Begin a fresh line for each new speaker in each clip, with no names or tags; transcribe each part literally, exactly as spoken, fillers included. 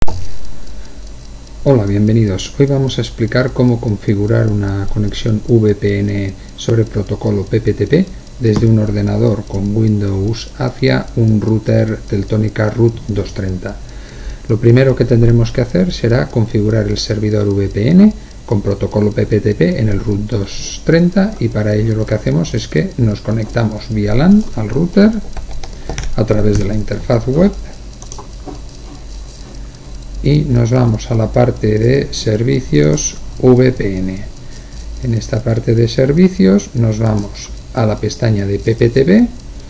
Hola, bienvenidos. Hoy vamos a explicar cómo configurar una conexión V P N sobre protocolo P P T P desde un ordenador con Windows hacia un router Teltonika Root doscientos treinta. Lo primero que tendremos que hacer será configurar el servidor V P N con protocolo P P T P en el Root doscientos treinta, y para ello lo que hacemos es que nos conectamos vía LAN al router a través de la interfaz web y nos vamos a la parte de servicios V P N. En esta parte de servicios nos vamos a la pestaña de P P T P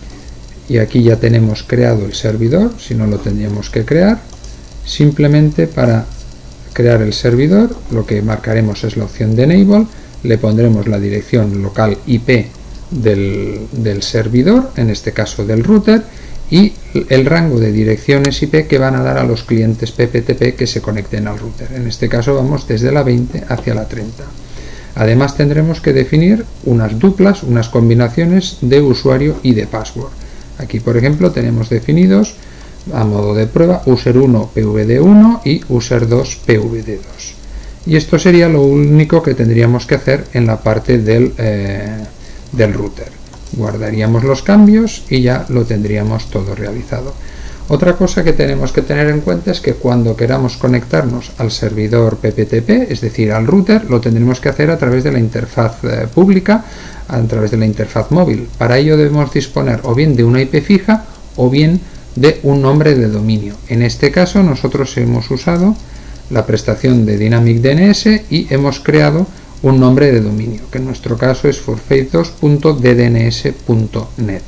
y aquí ya tenemos creado el servidor, si no lo tendríamos que crear. Simplemente para crear el servidor lo que marcaremos es la opción de Enable, le pondremos la dirección local I P del, del servidor, en este caso del router, y el rango de direcciones I P que van a dar a los clientes P P T P que se conecten al router. En este caso vamos desde la veinte hacia la treinta. Además tendremos que definir unas duplas, unas combinaciones de usuario y de password. Aquí, por ejemplo, tenemos definidos a modo de prueba user uno P V D uno y user dos P V D dos. Y esto sería lo único que tendríamos que hacer en la parte del, eh, del router. Guardaríamos los cambios y ya lo tendríamos todo realizado. Otra cosa que tenemos que tener en cuenta es que cuando queramos conectarnos al servidor P P T P, es decir, al router, lo tendremos que hacer a través de la interfaz eh, pública, a través de la interfaz móvil. Para ello debemos disponer o bien de una I P fija o bien de un nombre de dominio. En este caso nosotros hemos usado la prestación de Dynamic D N S y hemos creado un nombre de dominio, que en nuestro caso es forface dos punto d d n s punto net.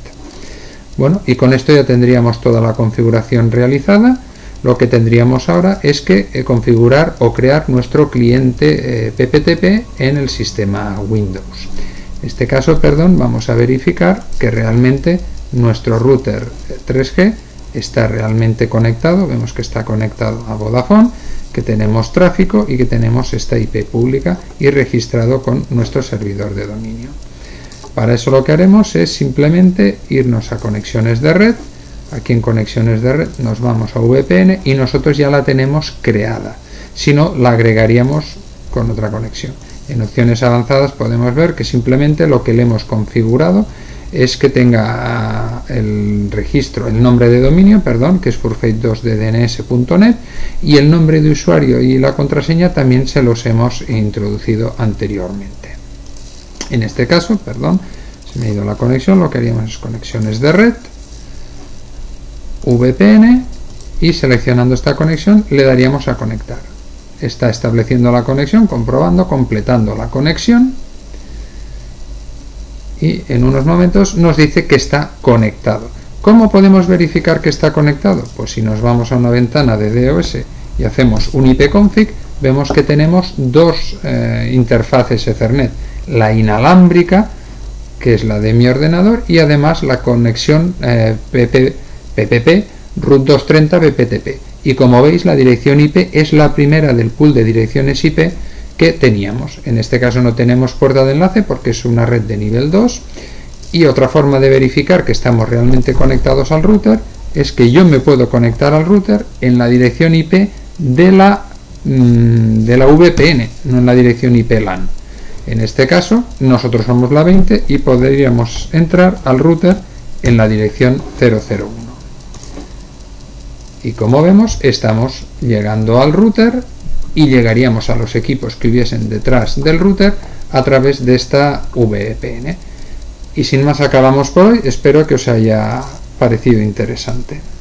Bueno, y con esto ya tendríamos toda la configuración realizada. Lo que tendríamos ahora es que eh, configurar o crear nuestro cliente eh, P P T P en el sistema Windows. En este caso, perdón, vamos a verificar que realmente nuestro router tres G está realmente conectado. Vemos que está conectado a Vodafone, que tenemos tráfico y que tenemos esta I P pública y registrado con nuestro servidor de dominio. Para eso lo que haremos es simplemente irnos a conexiones de red. Aquí en conexiones de red nos vamos a V P N y nosotros ya la tenemos creada. Si no, la agregaríamos con otra conexión. En opciones avanzadas podemos ver que simplemente lo que le hemos configurado es que tenga el registro, el nombre de dominio, perdón, que es forface dos d d n s punto net, y el nombre de usuario y la contraseña también se los hemos introducido anteriormente. En este caso, perdón, se me ha ido la conexión, lo que haríamos es conexiones de red, V P N, y seleccionando esta conexión le daríamos a conectar. Está estableciendo la conexión, comprobando, completando la conexión, y en unos momentos nos dice que está conectado. ¿Cómo podemos verificar que está conectado? Pues si nos vamos a una ventana de DOS y hacemos un I P config, vemos que tenemos dos eh, interfaces Ethernet, la inalámbrica, que es la de mi ordenador, y además la conexión eh, P P P Root doscientos treinta P P T P. Y como veis, la dirección I P es la primera del pool de direcciones I P que teníamos. En este caso no tenemos puerta de enlace porque es una red de nivel dos, y otra forma de verificar que estamos realmente conectados al router es que yo me puedo conectar al router en la dirección I P de la, de la V P N, no en la dirección I P LAN. En este caso nosotros somos la veinte y podríamos entrar al router en la dirección cero cero uno. Y como vemos, estamos llegando al router y llegaríamos a los equipos que hubiesen detrás del router a través de esta V P N. Y sin más acabamos por hoy. Espero que os haya parecido interesante.